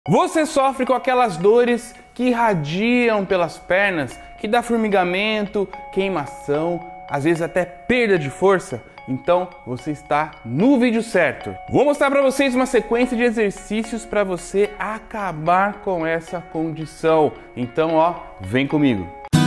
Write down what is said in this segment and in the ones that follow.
Você sofre com aquelas dores que irradiam pelas pernas, que dá formigamento, queimação, às vezes até perda de força? Então você está no vídeo certo. Vou mostrar para vocês uma sequência de exercícios para você acabar com essa condição. Então, vem comigo.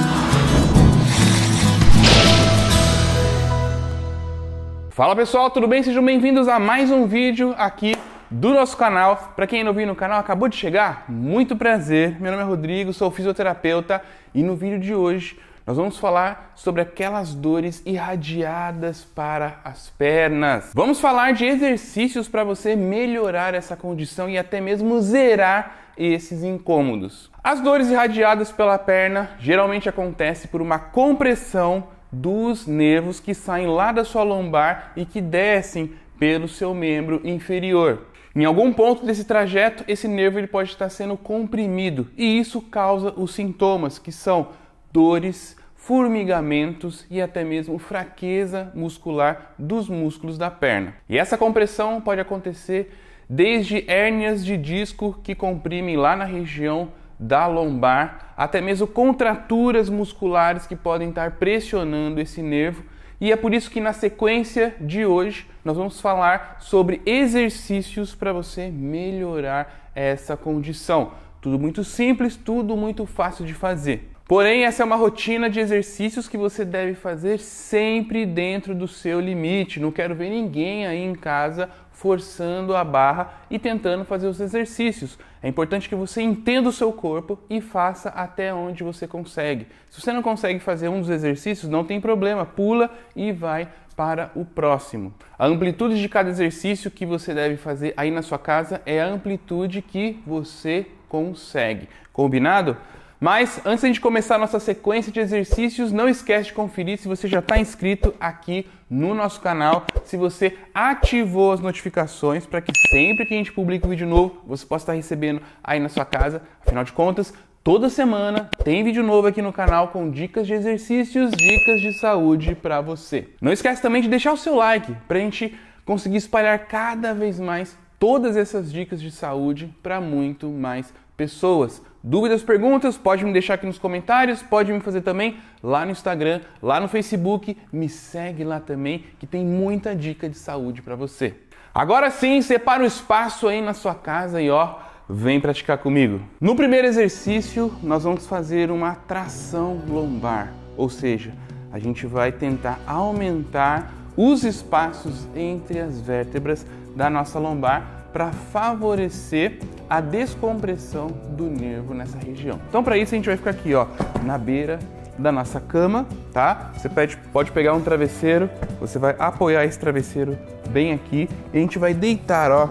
Fala pessoal, tudo bem? Sejam bem-vindos a mais um vídeo aqui do nosso canal. Para quem não viu no canal, acabou de chegar, muito prazer. Meu nome é Rodrigo, sou fisioterapeuta e no vídeo de hoje nós vamos falar sobre aquelas dores irradiadas para as pernas. Vamos falar de exercícios para você melhorar essa condição e até mesmo zerar esses incômodos. As dores irradiadas pela perna geralmente acontecem por uma compressão dos nervos que saem lá da sua lombar e que descem pelo seu membro inferior. Em algum ponto desse trajeto, esse nervo ele pode estar sendo comprimido e isso causa os sintomas, que são dores, formigamentos e até mesmo fraqueza muscular dos músculos da perna. E essa compressão pode acontecer desde hérnias de disco que comprimem lá na região da lombar, até mesmo contraturas musculares que podem estar pressionando esse nervo. E é por isso que na sequência de hoje nós vamos falar sobre exercícios para você melhorar essa condição. Tudo muito simples, tudo muito fácil de fazer. Porém, essa é uma rotina de exercícios que você deve fazer sempre dentro do seu limite. Não quero ver ninguém aí em casa forçando a barra e tentando fazer os exercícios. É importante que você entenda o seu corpo e faça até onde você consegue. Se você não consegue fazer um dos exercícios, não tem problema, pula e vai para o próximo. A amplitude de cada exercício que você deve fazer aí na sua casa é a amplitude que você consegue. Combinado? Mas antes de a gente começar a nossa sequência de exercícios, não esquece de conferir se você já está inscrito aqui no nosso canal, se você ativou as notificações para que sempre que a gente publica um vídeo novo, você possa estar recebendo aí na sua casa. Afinal de contas, toda semana tem vídeo novo aqui no canal com dicas de exercícios, dicas de saúde para você. Não esquece também de deixar o seu like para a gente conseguir espalhar cada vez mais todas essas dicas de saúde para muito mais pessoas. Dúvidas, perguntas, pode me deixar aqui nos comentários, pode me fazer também lá no Instagram, lá no Facebook, me segue lá também que tem muita dica de saúde para você. Agora sim, separa um espaço aí na sua casa e vem praticar comigo. No primeiro exercício, nós vamos fazer uma tração lombar, ou seja, a gente vai tentar aumentar os espaços entre as vértebras da nossa lombar para favorecer a descompressão do nervo nessa região. Então, para isso, a gente vai ficar aqui, na beira da nossa cama, tá? Você pode pegar um travesseiro, você vai apoiar esse travesseiro bem aqui e a gente vai deitar,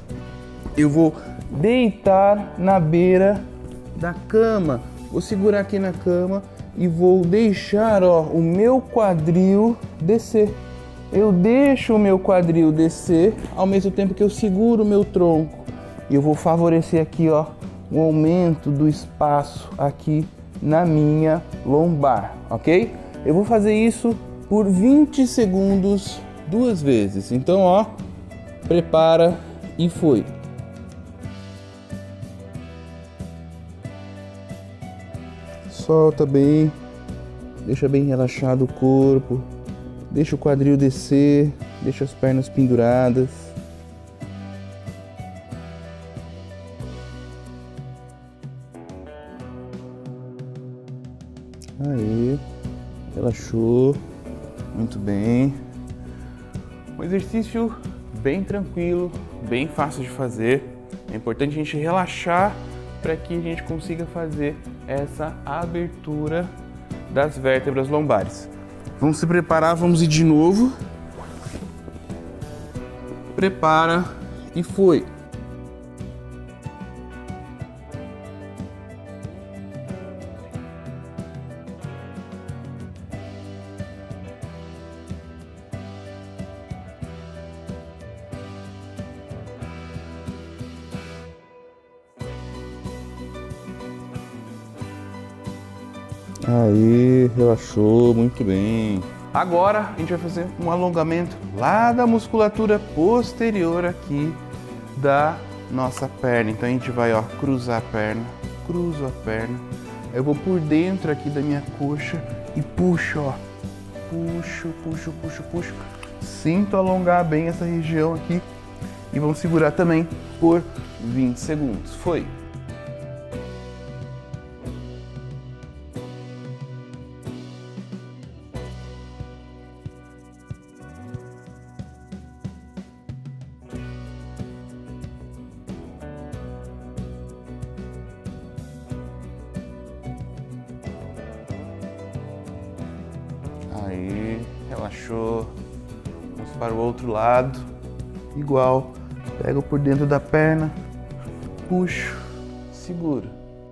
Eu vou deitar na beira da cama, vou segurar aqui na cama e vou deixar, o meu quadril descer. Eu deixo o meu quadril descer ao mesmo tempo que eu seguro o meu tronco. E eu vou favorecer aqui, o aumento do espaço aqui na minha lombar, ok? Eu vou fazer isso por 20 segundos 2 vezes. Então, prepara e foi. Solta bem, deixa bem relaxado o corpo. Deixa o quadril descer, deixa as pernas penduradas. Aí, relaxou, muito bem. Um exercício bem tranquilo, bem fácil de fazer. É importante a gente relaxar para que a gente consiga fazer essa abertura das vértebras lombares. Vamos se preparar, vamos ir de novo. Prepara e foi. Aí, relaxou, muito bem. Agora a gente vai fazer um alongamento lá da musculatura posterior aqui da nossa perna. Então a gente vai, ó, cruzar a perna, cruzo a perna. Eu vou por dentro aqui da minha coxa e puxo, ó. Puxo, puxo, puxo, puxo. Sinto alongar bem essa região aqui. E vamos segurar também por 20 segundos. Foi! Aí, relaxou. Vamos para o outro lado. Igual. Pego por dentro da perna, puxo, seguro.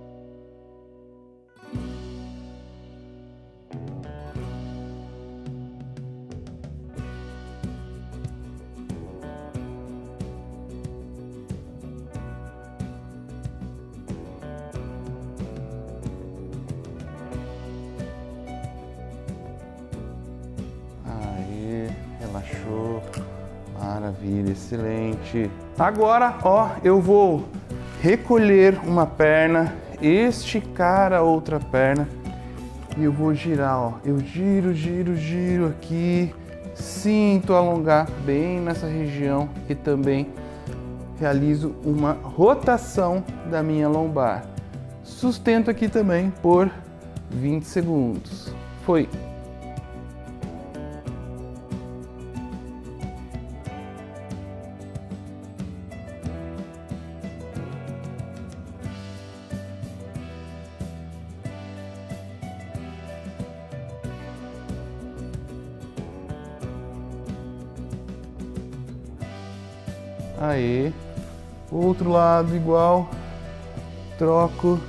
Aí, relaxou. Maravilha, excelente. Agora, ó, eu vou recolher uma perna, esticar a outra perna e eu vou girar, ó. Eu giro, giro, giro aqui, sinto alongar bem nessa região e também realizo uma rotação da minha lombar. Sustento aqui também por 20 segundos. Foi! Aí, outro lado igual, troco,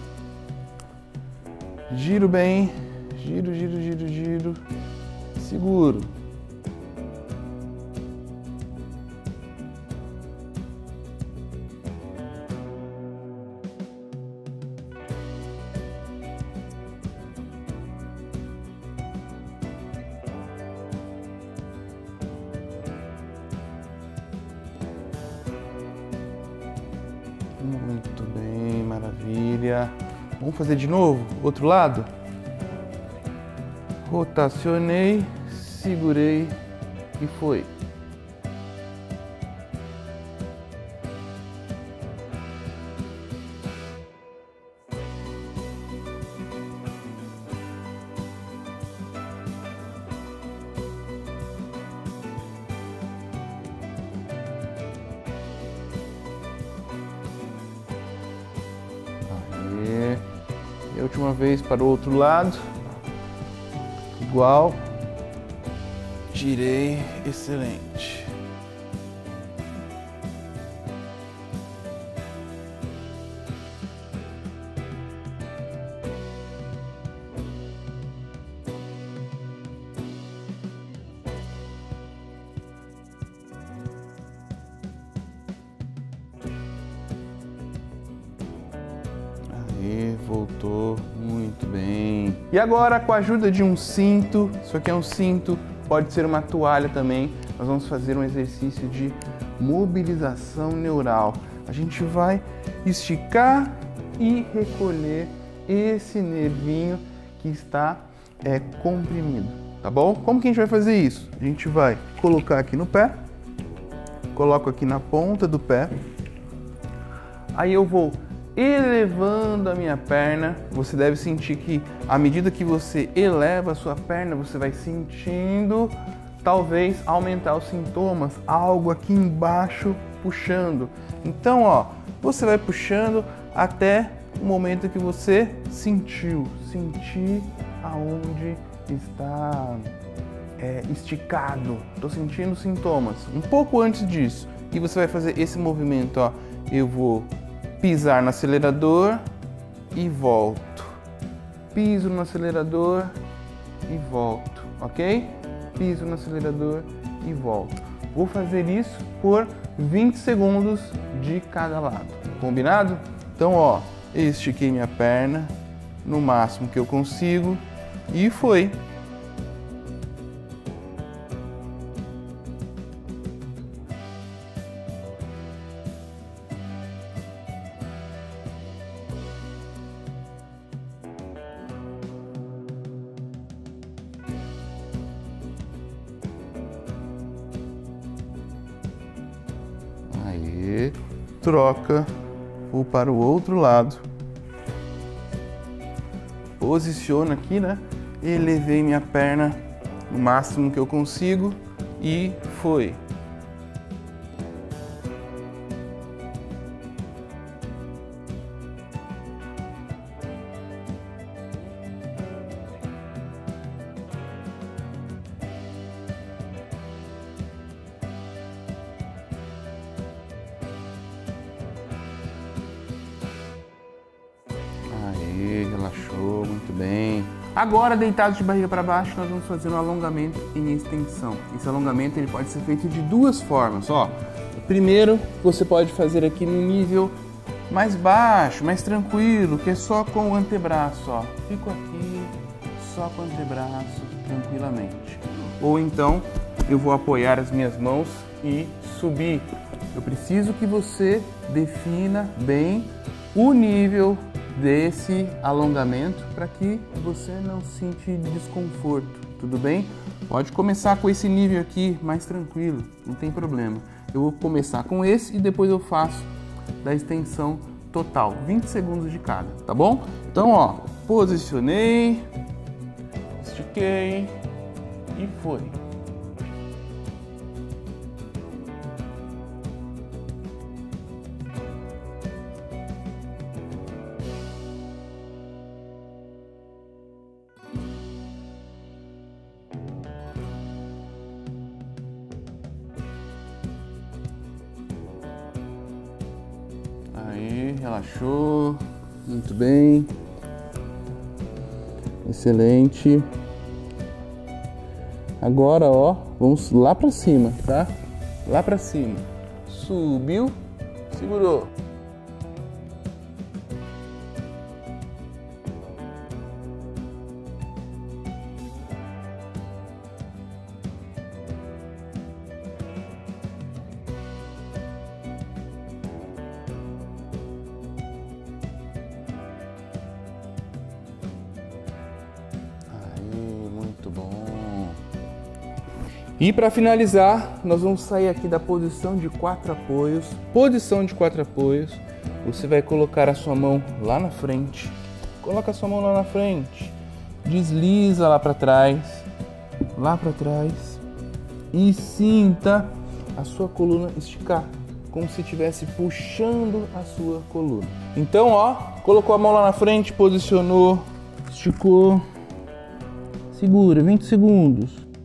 giro bem, giro, giro, giro, giro, seguro. Muito bem, maravilha. Vamos fazer de novo? Outro lado? Rotacionei, segurei e foi. E a última vez para o outro lado, igual, girei, excelente. Aí, voltou muito bem. E agora, com a ajuda de um cinto, isso aqui é um cinto, pode ser uma toalha também, nós vamos fazer um exercício de mobilização neural. A gente vai esticar e recolher esse nervinho que está comprimido, tá bom? Como que a gente vai fazer isso? A gente vai colocar aqui no pé, coloco aqui na ponta do pé, aí eu vou elevando a minha perna. Você deve sentir que à medida que você eleva a sua perna, você vai sentindo talvez aumentar os sintomas, algo aqui embaixo puxando. Então, ó, você vai puxando até o momento que você sentir aonde está esticado. Tô sentindo sintomas. Um pouco antes disso, e você vai fazer esse movimento, ó. Eu vou pisar no acelerador e volto. Piso no acelerador e volto, ok? Piso no acelerador e volto. Vou fazer isso por 20 segundos de cada lado. Combinado? Então, ó, estiquei minha perna no máximo que eu consigo e foi. Aí, troca, vou para o outro lado. Posiciono aqui, né? Elevei minha perna no máximo que eu consigo e foi. Aí, relaxou, muito bem. Agora, deitados de barriga para baixo, nós vamos fazer um alongamento em extensão. Esse alongamento ele pode ser feito de duas formas, ó. Primeiro, você pode fazer aqui no nível mais baixo, mais tranquilo, que é só com o antebraço, ó. Fico aqui, só com o antebraço, tranquilamente. Ou então, eu vou apoiar as minhas mãos e subir. Eu preciso que você defina bem o nível desse alongamento para que você não sinta desconforto, tudo bem? Pode começar com esse nível aqui mais tranquilo, não tem problema. Eu vou começar com esse e depois eu faço da extensão total, 20 segundos de cada, tá bom? Então, ó, posicionei, estiquei e foi. Aí, relaxou, muito bem, excelente. Agora, ó, vamos lá pra cima, tá? Lá pra cima, subiu, segurou. Muito bom. E para finalizar, nós vamos sair aqui da posição de 4 apoios. Posição de 4 apoios. Você vai colocar a sua mão lá na frente. Coloca a sua mão lá na frente. Desliza lá para trás. Lá para trás. E sinta a sua coluna esticar, como se estivesse puxando a sua coluna. Então, ó, colocou a mão lá na frente, posicionou, esticou. Segura 20 segundos.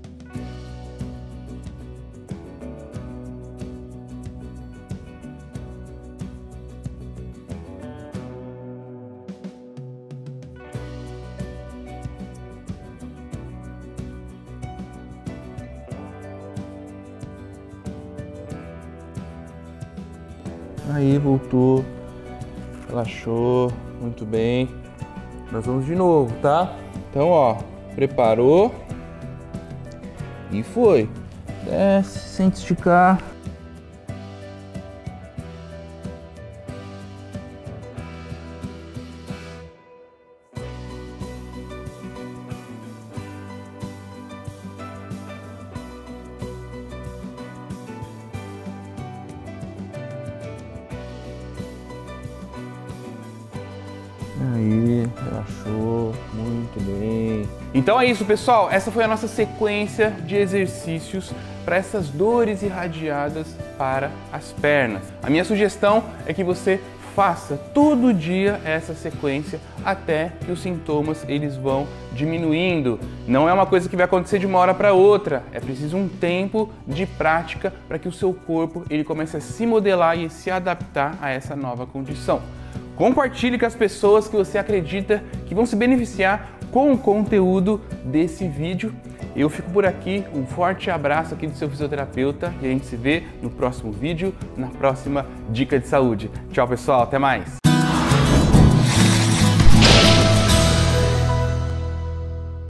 Aí, voltou. Relaxou. Muito bem. Nós vamos de novo, tá? Então, ó. Preparou e foi. Desce, sente esticar. Aí, relaxou, muito bem. Então é isso, pessoal. Essa foi a nossa sequência de exercícios para essas dores irradiadas para as pernas. A minha sugestão é que você faça todo dia essa sequência até que os sintomas eles vão diminuindo. Não é uma coisa que vai acontecer de uma hora para outra. É preciso um tempo de prática para que o seu corpo ele comece a se modelar e se adaptar a essa nova condição. Compartilhe com as pessoas que você acredita que vão se beneficiar com o conteúdo desse vídeo. Eu fico por aqui, um forte abraço aqui do seu fisioterapeuta e a gente se vê no próximo vídeo, na próxima dica de saúde. Tchau, pessoal, até mais!